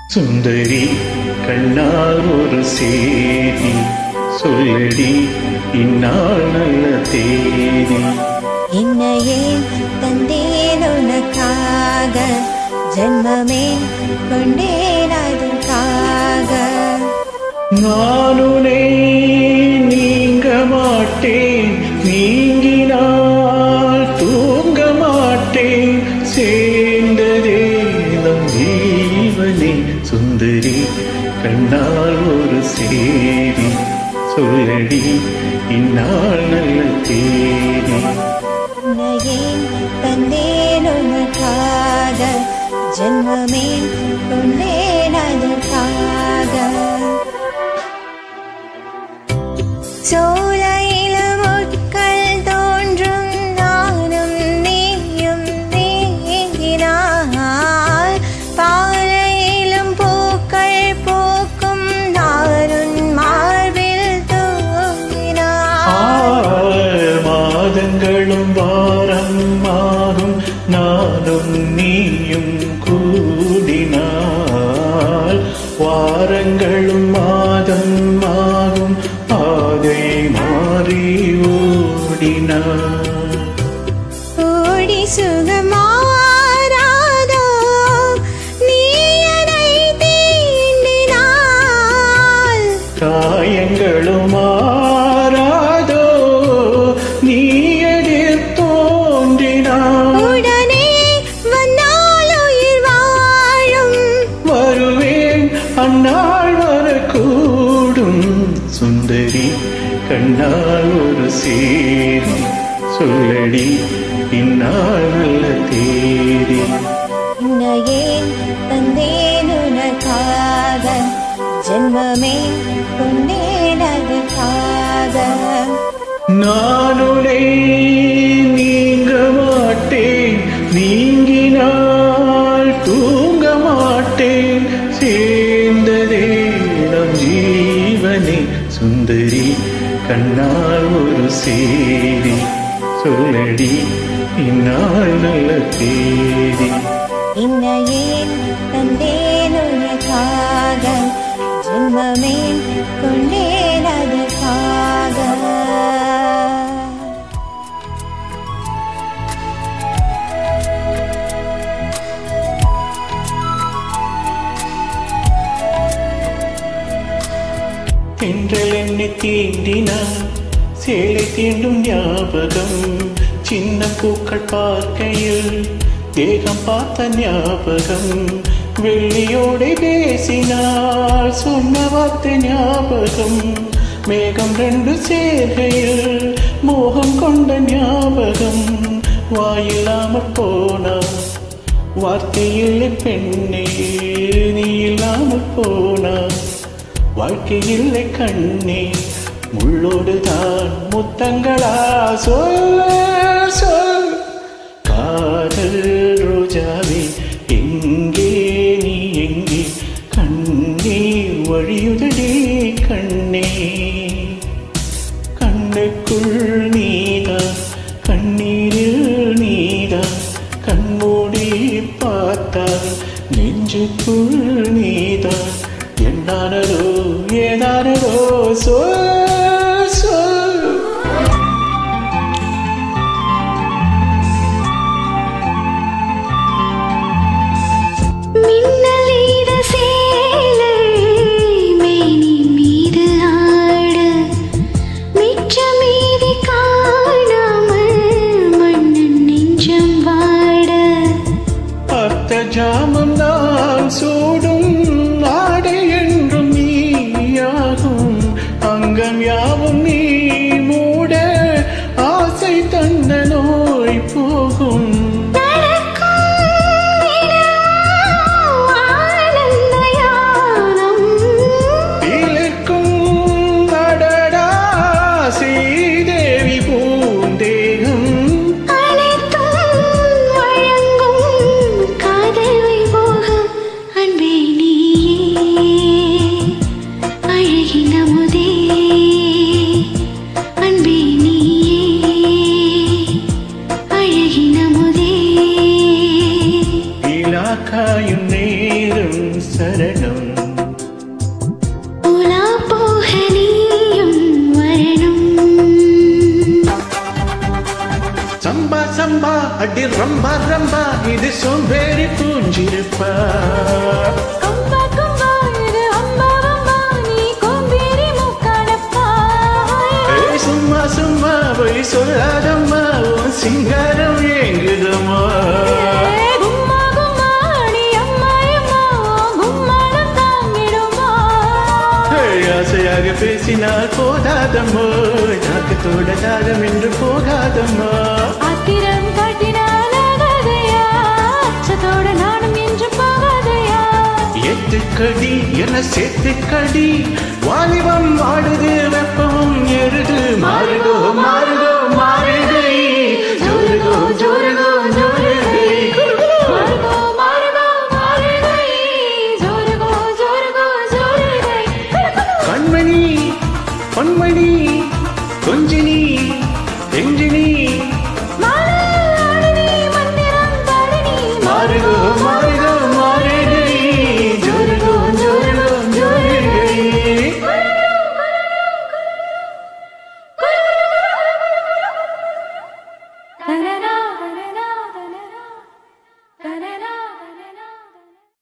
சுந்தரி கண்ணால் ஒரு சேதி சொல்லடி இந்நாள் நல்ல தேதி. என்னையே தந்தேன் உனக்காக, ஜன்மமே கொண்டேன் அதுக்காக. நானுனை நீங்க மாட்டேன், நீங்கினால் தூங்க மாட்டேன், சேர்ந்ததே நம் ஜீவனே. சுந்தரி கண்ணால் ஒரு சேதி சொல்லடி இந்நாள் நல்ல தேதி. உன்னையே தந்தேன் உனக்காக, ஜன்மமே கொண்டேன் அதுக்காக. சோலையிலும் முட்கள் தோன்றும் நானும் நீயும் நீங்கினால், பாலையிலும் பூக்கள் பூக்கும் நானும் மார்பில் தூங்கினாள். மாதங்களும் வாரம் ஆகும் நானும் நீயும் கூடினால், வாரங்களும் மாதம் ஆகும் பாதை மாறி ஓடினார். ஓடி சுகமாராதோ நீ என்னை தீண்டினாள், காயங்களும் மாறாதோ நீ எதிர் தோன்றினார். உடனே வந்தால் உயிர் வாழும், வருவேன் அந்நாள் வரக்கூடும். சுந்தரி கண்ணால் ஒரு சேதி சொல்லடி இந்நாள் நல்ல தேதி. உன்னையே தந்தேன் உனக்காக, ஜன்மமே கொண்டேன் அதுக்காக. நானுனை நீங்க மாட்டேன், நீங்கினால் தூங்க மாட்டேன், சேர்ந்ததே நம் ஜீவனே. சுந்தரி கண்ணால் ஒரு சேதி சொல்லடி இந்நாள் நல்ல தேதி. என்னையே தந்தேன் உனக்காக, ஜன்மமே கொண்டேன் அதுக்காக. தென்றல் என்னை தீண்டினார், சேலை தீண்டும் ஞாபகம், சின்ன பூக்கள் பார்க்கையில் தேகம் பார்த்த ஞாபகம், வெள்ளியோடை பேசினார் சொன்ன வார்த்தை ஞாபகம், மேகம் ரெண்டு சேர்கையில் மோகம் கொண்ட ஞாபகம், வாயில்லாமற் போனார் வார்த்தையில்லை பெண்ணே, நீ இல்லாமல் போனார் வாழ்க்கையில்லை கண்ணே, முள்ளோடுதான் முத்தங்களா சொல் சொல். காதல் ரோஜாவே எங்கே நீ எங்கே, கண்ணீர் வழியுதடி கண்ணே. கண்ணுக்குள் நீதான் கண்ணீரில் நீதான், கண்மூடி பார்த்தால் நெஞ்சுக்குள் நீதான். என்னானதோ ஏதானதோ சொல் சொல். மின்னலீர சேலை மேனி மீது ஆட, மிச்ச மீதி காணாமல் மண்ணன் நெஞ்சம் வாட. அர்த்த ஜாமம் நான் சூடும் ஆடை என்றும் நீயாகும், அங்கம் யாவும் நீ மூட ஆசை தந்த நோய் போகும். அனைத்தும் வழங்கும் காதல் அடி ரம்பா ரம்பா இது சோம்பேறி பூஞ்சிருப்பா கம்பா கம்பா இது அம்பா அம்பா நீ கோம்பேறி மூக்காடப்பா சும்மா சும்மா போய் சொல்லாதம்மா உன் சிங்காரம் ஏங்குதம்மா கும்மா கும்மா நீ அம்மா அம்மா கும்மாடம் தாங்கிடுமா ஆசையாக பேசினால் போதாதம்மோ தாக்கத்தோட தாகம் என்று போகாதம்மா ஆத்திரம் காட்டினால் ஆகாதையா அச்சத்தோட நானும் என்று போகாதையா எத்துக்கடி என சேர்த்துக்கடி வாலிபம் ஆடுது வெப்பமும் எருது மாறுதோ